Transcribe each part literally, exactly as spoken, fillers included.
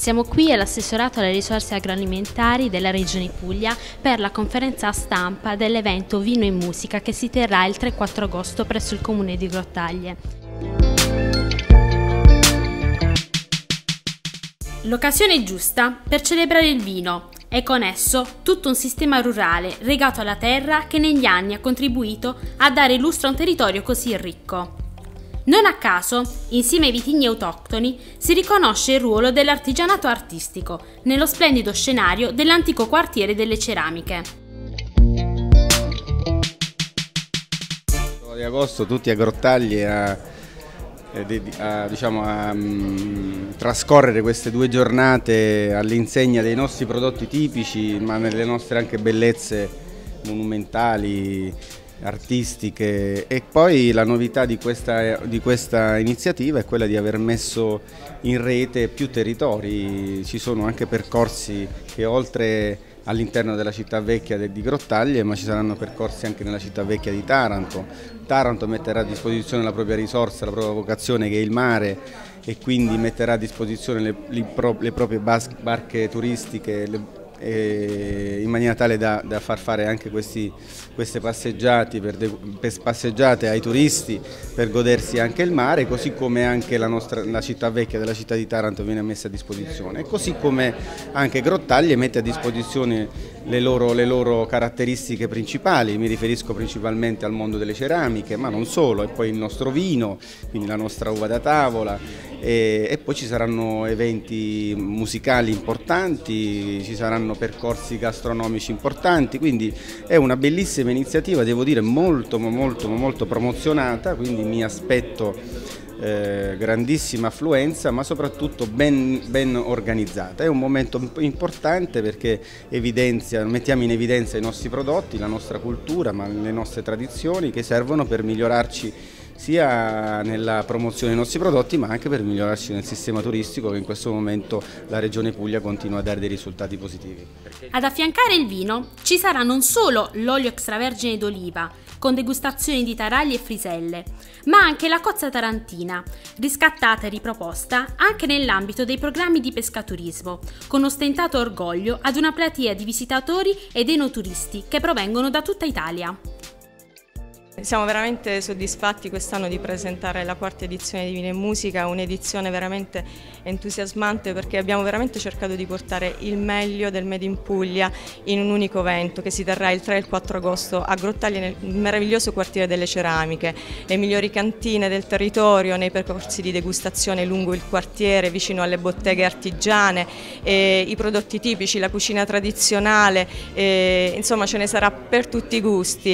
Siamo qui all'assessorato alle risorse agroalimentari della Regione Puglia per la conferenza stampa dell'evento Vino e Musica che si terrà il tre e quattro agosto presso il comune di Grottaglie. L'occasione giusta per celebrare il vino e con esso tutto un sistema rurale legato alla terra che negli anni ha contribuito a dare lustro a un territorio così ricco. Non a caso, insieme ai vitigni autoctoni, si riconosce il ruolo dell'artigianato artistico nello splendido scenario dell'antico quartiere delle ceramiche. Di agosto tutti a Grottaglie a, a, diciamo, a um, trascorrere queste due giornate all'insegna dei nostri prodotti tipici, ma nelle nostre anche bellezze monumentali, artistiche. E poi la novità di questa, di questa iniziativa è quella di aver messo in rete più territori. Ci sono anche percorsi che oltre all'interno della città vecchia di Grottaglie, ma ci saranno percorsi anche nella città vecchia di Taranto. Taranto metterà a disposizione la propria risorsa, la propria vocazione che è il mare, e quindi metterà a disposizione le, le, le proprie barche turistiche, le, in maniera tale da, da far fare anche questi, queste passeggiate, per de, per passeggiate ai turisti per godersi anche il mare, così come anche la, nostra, la città vecchia della città di Taranto viene messa a disposizione, così come anche Grottaglie mette a disposizione le loro, le loro caratteristiche principali. Mi riferisco principalmente al mondo delle ceramiche, ma non solo, e poi il nostro vino, quindi la nostra uva da tavola, e, e poi ci saranno eventi musicali importanti, ci saranno percorsi gastronomici importanti, quindi è una bellissima iniziativa, devo dire molto molto molto promozionata, quindi mi aspetto eh, grandissima affluenza, ma soprattutto ben, ben organizzata. È un momento importante perché evidenzia, mettiamo in evidenza i nostri prodotti, la nostra cultura, ma le nostre tradizioni che servono per migliorarci sia nella promozione dei nostri prodotti, ma anche per migliorarci nel sistema turistico, che in questo momento la Regione Puglia continua a dare dei risultati positivi. Ad affiancare il vino ci sarà non solo l'olio extravergine d'oliva, con degustazioni di taralli e friselle, ma anche la cozza tarantina, riscattata e riproposta anche nell'ambito dei programmi di pescaturismo, con ostentato orgoglio ad una platea di visitatori ed enoturisti che provengono da tutta Italia. Siamo veramente soddisfatti quest'anno di presentare la quarta edizione di Vino e Musica, un'edizione veramente entusiasmante perché abbiamo veramente cercato di portare il meglio del Made in Puglia in un unico evento che si terrà il tre e il quattro agosto a Grottaglie, nel meraviglioso quartiere delle ceramiche. Le migliori cantine del territorio nei percorsi di degustazione lungo il quartiere, vicino alle botteghe artigiane, e i prodotti tipici, la cucina tradizionale, e, insomma ce ne sarà per tutti i gusti.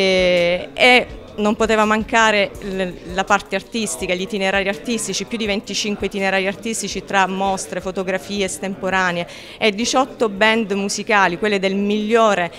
E, e non poteva mancare la parte artistica, gli itinerari artistici, più di venticinque itinerari artistici tra mostre, fotografie estemporanee e diciotto band musicali, quelle del migliore,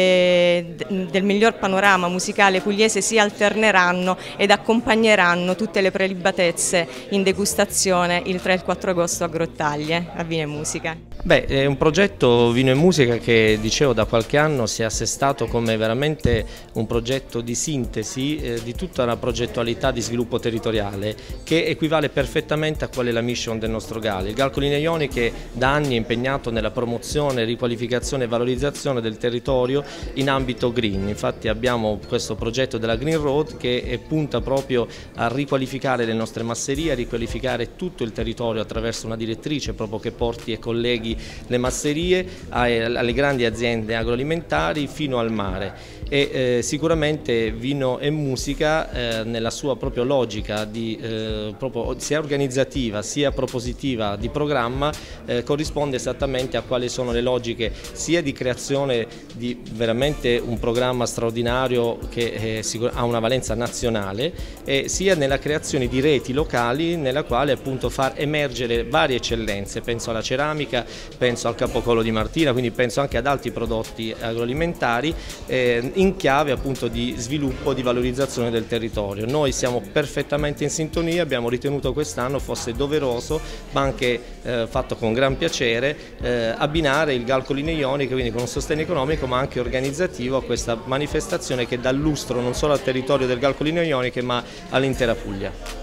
eh, del miglior panorama musicale pugliese, si alterneranno ed accompagneranno tutte le prelibatezze in degustazione il tre e il quattro agosto a Grottaglie, a Vino e Musica. Beh, è un progetto Vino e Musica che, dicevo, da qualche anno si è assestato come veramente un progetto di sintesi eh, di tutta la progettualità di sviluppo territoriale, che equivale perfettamente a qual è la mission del nostro G A L. Il G A L Colline Ioniche da anni è impegnato nella promozione, riqualificazione e valorizzazione del territorio in ambito green. Infatti abbiamo questo progetto della Green Road che punta proprio a riqualificare le nostre masserie, a riqualificare tutto il territorio attraverso una direttrice proprio che porti e colleghi le masserie alle grandi aziende agroalimentari fino al mare. E eh, sicuramente Vino e Musica eh, nella sua propria logica di, eh, proprio, sia organizzativa sia propositiva di programma eh, corrisponde esattamente a quali sono le logiche sia di creazione di veramente un programma straordinario che eh, ha una valenza nazionale, e sia nella creazione di reti locali nella quale appunto far emergere varie eccellenze. Penso alla ceramica, penso al capocollo di Martina, quindi penso anche ad altri prodotti agroalimentari eh, in chiave appunto di sviluppo, di valorizzazione del territorio. Noi siamo perfettamente in sintonia, abbiamo ritenuto quest'anno fosse doveroso, ma anche eh, fatto con gran piacere, eh, abbinare il G A L Colline Ioniche, quindi con un sostegno economico ma anche organizzativo, a questa manifestazione che dà lustro non solo al territorio del G A L Colline Ioniche ma all'intera Puglia.